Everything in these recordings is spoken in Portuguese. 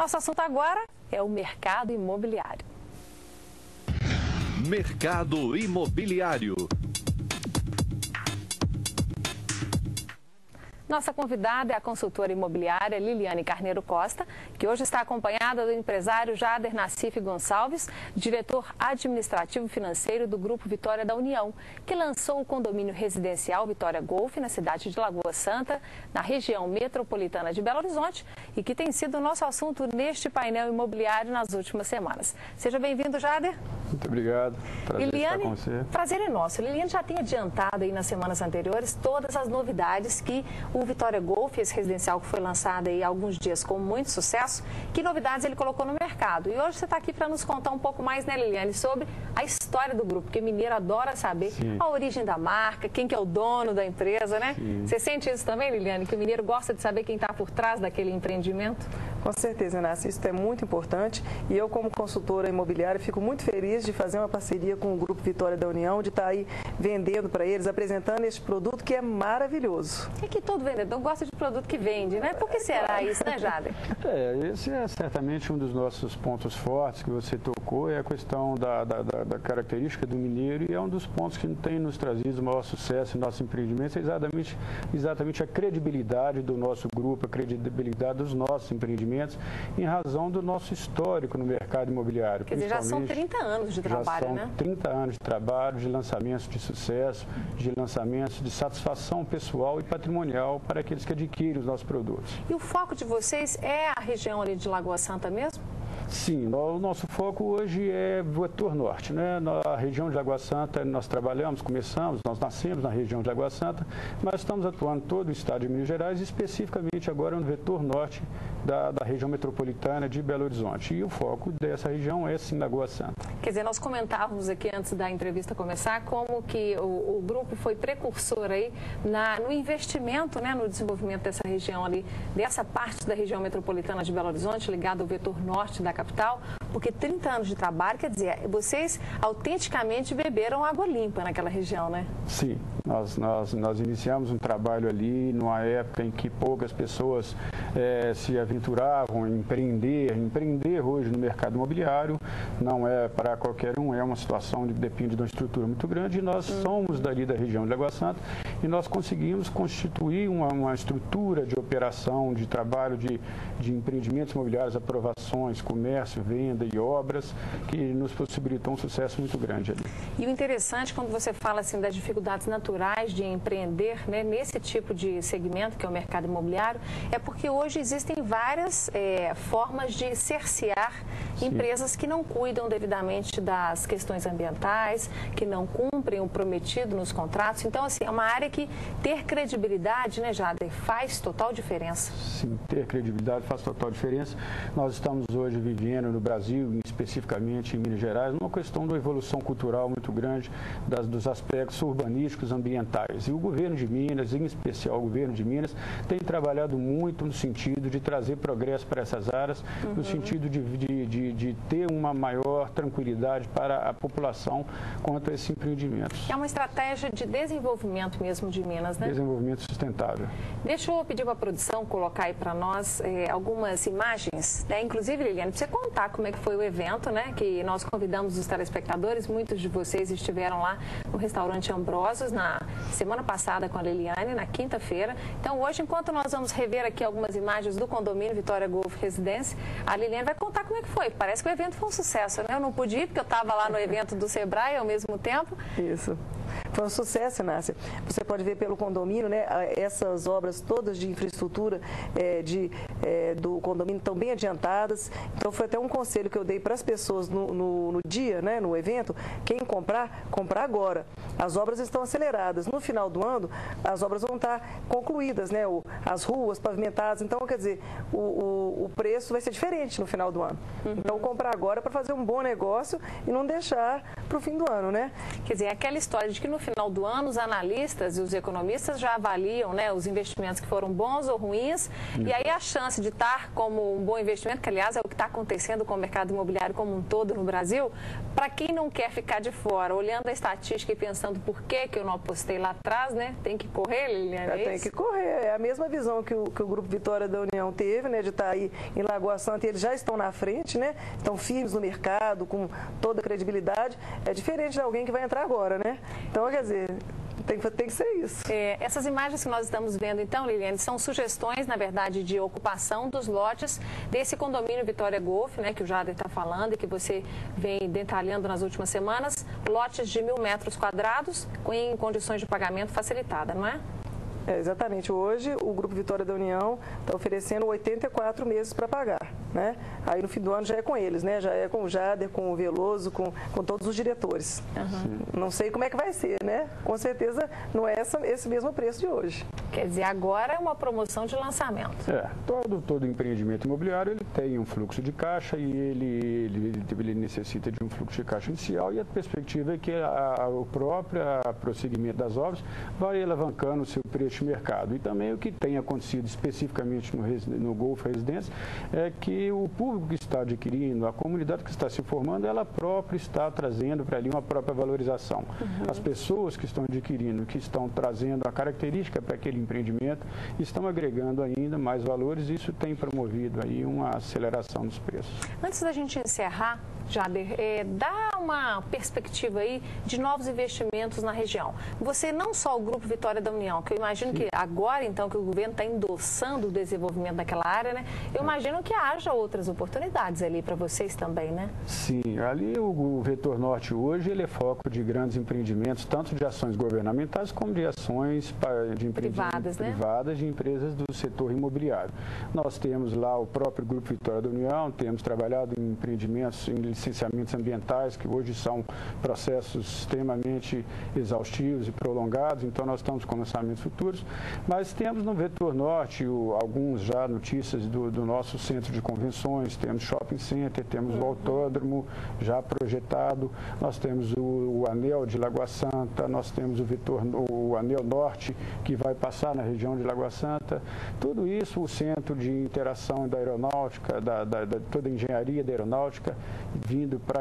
Nosso assunto agora é o mercado imobiliário. Mercado imobiliário. Nossa convidada é a consultora imobiliária Liliane Carneiro Costa, que hoje está acompanhada do empresário Jader Nassif Gonçalves, diretor administrativo financeiro do Grupo Vitória da União, que lançou o condomínio residencial Vitória Golf na cidade de Lagoa Santa, na região metropolitana de Belo Horizonte, e que tem sido o nosso assunto neste painel imobiliário nas últimas semanas. Seja bem-vindo, Jader. Muito obrigado. Prazer Liliane, estar com você. Prazer é nosso. Liliane já tem adiantado aí nas semanas anteriores todas as novidades que o Vitória Golf, esse residencial que foi lançado aí há alguns dias com muito sucesso, que novidades ele colocou no mercado. E hoje você está aqui para nos contar um pouco mais, né, Liliane, sobre a história do grupo, porque mineiro adora saber a origem da marca, quem que é o dono da empresa, né? Sim. Você sente isso também, Liliane, que o mineiro gosta de saber quem está por trás daquele empreendimento? Com certeza, Inácio, isso é muito importante e eu, como consultora imobiliária, fico muito feliz de fazer uma parceria com o Grupo Vitória da União, de estar aí vendendo para eles, apresentando este produto que é maravilhoso. É que todo vendedor gosta de produto que vende, né? Por que será isso, né, Jader? Esse é certamente um dos nossos pontos fortes que você tocou, é a questão da característica do mineiro, e é um dos pontos que tem nos trazido o maior sucesso em nossos empreendimentos, é exatamente a credibilidade do nosso grupo, a credibilidade dos nossos empreendimentos, em razão do nosso histórico no mercado imobiliário. Quer dizer, já são 30 anos de trabalho, né? Já são 30 anos de trabalho, de lançamentos de sucesso, de lançamentos de satisfação pessoal e patrimonial para aqueles que adquirem os nossos produtos. E o foco de vocês é a região ali de Lagoa Santa mesmo? Sim, o nosso foco hoje é Vetor Norte, né? Na região de Lagoa Santa nós nós nascemos na região de Lagoa Santa, mas estamos atuando todo o estado de Minas Gerais, especificamente agora no Vetor Norte da região metropolitana de Belo Horizonte. E o foco dessa região é sim Lagoa Santa. Quer dizer, nós comentávamos aqui antes da entrevista começar como que o grupo foi precursor aí no investimento, né, no desenvolvimento dessa região ali, dessa parte da região metropolitana de Belo Horizonte, ligada ao Vetor Norte da capital, porque 30 anos de trabalho, quer dizer, vocês autenticamente beberam água limpa naquela região, né? Sim, nós iniciamos um trabalho ali numa época em que poucas pessoas se aventuravam em empreender. Empreender hoje no mercado imobiliário não é para qualquer um, é uma situação que depende de uma estrutura muito grande, e nós somos dali da região de Lagoa Santa e nós conseguimos constituir uma estrutura de operação, de trabalho de empreendimentos imobiliários, aprovações, comércio, venda e obras, que nos possibilitou um sucesso muito grande ali. E o interessante, quando você fala assim das dificuldades naturais de empreender, né, nesse tipo de segmento que é o mercado imobiliário, é porque hoje existem várias formas de cercear empresas que não cuidam devidamente das questões ambientais, que não cumprem o prometido nos contratos. Então, assim, é uma área que ter credibilidade, né, Jader, faz total diferença. Sim, ter credibilidade faz total diferença. Nós estamos hoje vivendo no Brasil, especificamente em Minas Gerais, uma questão de evolução cultural muito grande dos aspectos urbanísticos, ambientais. E o governo de Minas, em especial o governo de Minas, tem trabalhado muito no sentido de trazer progresso para essas áreas, no sentido de ter uma maior tranquilidade para a população quanto a esses empreendimentos. É uma estratégia de desenvolvimento mesmo de Minas, né? Desenvolvimento sustentável. Deixa eu pedir para a produção colocar aí para nós algumas imagens, né? Inclusive, Liliane, para você contar como é que foi o evento, né? Que nós convidamos os telespectadores, muitos de vocês estiveram lá no restaurante Ambrosos na semana passada com a Liliane, na quinta-feira. Então, hoje, enquanto nós vamos rever aqui algumas imagens do condomínio Vitória Golf Residência, a Liliane vai contar como é que foi. Parece que o evento foi um sucesso, né? Eu não pude ir porque eu estava lá no evento do Sebrae ao mesmo tempo. Isso. Foi um sucesso, Inácia. Você pode ver pelo condomínio, né? Essas obras todas de infraestrutura do condomínio estão bem adiantadas. Então, foi até um conselho que eu dei para as pessoas no dia, né? No evento. Quem comprar agora. As obras estão aceleradas. No final do ano, as obras vão estar concluídas, né? As ruas pavimentadas. Então, quer dizer, o preço vai ser diferente no final do ano. Então, comprar agora para fazer um bom negócio e não deixar para o fim do ano, né? Quer dizer, aquela história de que no final do ano, os analistas e os economistas já avaliam, né, os investimentos que foram bons ou ruins, e aí a chance de estar como um bom investimento, que aliás é o que está acontecendo com o mercado imobiliário como um todo no Brasil, para quem não quer ficar de fora, olhando a estatística e pensando por que eu não apostei lá atrás, né, tem que correr, Liliane? Tem que correr, é a mesma visão que o Grupo Vitória da União teve, né, de estar aí em Lagoa Santa, e eles já estão na frente, né, estão firmes no mercado, com toda a credibilidade, é diferente de alguém que vai entrar agora, né? Então, quer dizer, tem que ser isso. Essas imagens que nós estamos vendo, então, Liliane, são sugestões, na verdade, de ocupação dos lotes desse condomínio Vitória Golf, né, que o Jader está falando e que você vem detalhando nas últimas semanas, lotes de 1.000 metros quadrados em condições de pagamento facilitada, não é? Exatamente. Hoje, o Grupo Vitória da União está oferecendo 84 meses para pagar, né? Aí, no fim do ano, já é com eles, né? Já é com o Jader, com o Veloso, com todos os diretores. Não sei como é que vai ser, né? Com certeza, não é esse mesmo preço de hoje. Quer dizer, agora é uma promoção de lançamento. Todo empreendimento imobiliário, ele tem um fluxo de caixa e ele necessita de um fluxo de caixa inicial, e a perspectiva é que o próprio prosseguimento das obras vai alavancando o seu preço de mercado. E também o que tem acontecido especificamente no Golf Residência é que o público que está adquirindo, a comunidade que está se formando, ela própria está trazendo para ali uma própria valorização. As pessoas que estão adquirindo, que estão trazendo a característica para aquele empreendimento, estão agregando ainda mais valores, e isso tem promovido aí uma aceleração dos preços. Antes da gente encerrar, Jader, dá uma perspectiva aí de novos investimentos na região. Você, não só o Grupo Vitória da União, que eu imagino que agora, então, que o governo está endossando o desenvolvimento daquela área, né? Eu imagino que haja outras oportunidades ali para vocês também, né? Sim, ali o Vetor Norte hoje, ele é foco de grandes empreendimentos, tanto de ações governamentais como de ações de privadas, né? Privadas de empresas do setor imobiliário. Nós temos lá o próprio Grupo Vitória da União, temos trabalhado em empreendimentos, em licenciamentos ambientais, que hoje são processos extremamente exaustivos e prolongados, então nós estamos com lançamentos futuros, mas temos no Vetor Norte alguns já notícias do nosso centro de convenções, temos shopping center, temos o autódromo já projetado, nós temos o anel de Lagoa Santa, nós temos o anel norte, que vai passar na região de Lagoa Santa, tudo isso, o centro de interação da aeronáutica, toda a engenharia da aeronáutica, vindo para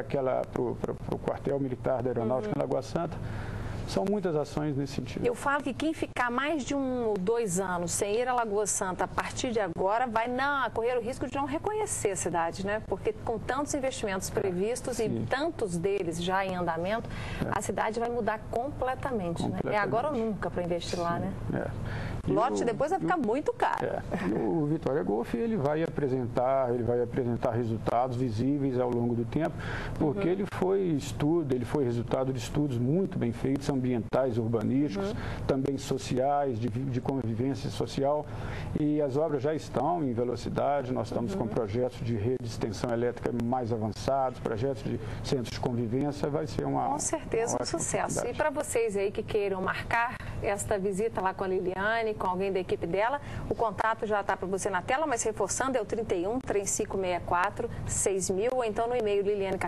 o quartel militar da aeronáutica em Lagoa Santa. São muitas ações nesse sentido. Eu falo que quem ficar mais de 1 ou 2 anos sem ir a Lagoa Santa a partir de agora vai correr o risco de não reconhecer a cidade, né? Porque com tantos investimentos previstos e tantos deles já em andamento, a cidade vai mudar completamente, né? É agora ou nunca para investir lá, né? Lote depois vai ficar muito caro. O Vitória Golf, ele vai apresentar resultados visíveis ao longo do tempo, porque ele foi resultado de estudos muito bem feitos, ambientais, urbanísticos, também sociais, de convivência social, e as obras já estão em velocidade, nós estamos com projetos de rede de extensão elétrica mais avançados, projetos de centros de convivência, vai ser com certeza um sucesso. E para vocês aí que queiram marcar esta visita lá com a Liliane, com alguém da equipe dela, o contato já está para você na tela, mas reforçando, é o 31 3564 6000, ou então no e-mail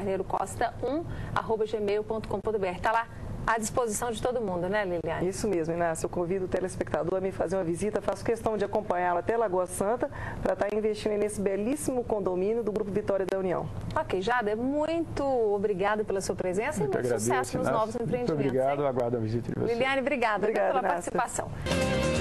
lilianecarneirocosta1@gmail.com.br. Está lá à disposição de todo mundo, né, Liliane? Isso mesmo, Inácio. Eu convido o telespectador a me fazer uma visita, faço questão de acompanhá-la até Lagoa Santa para estar investindo nesse belíssimo condomínio do Grupo Vitória da União. Ok, Jader, muito obrigada pela sua presença e muito sucesso nos novos empreendimentos. Muito obrigado, aguardo a visita de vocês. Liliane, obrigada pela participação.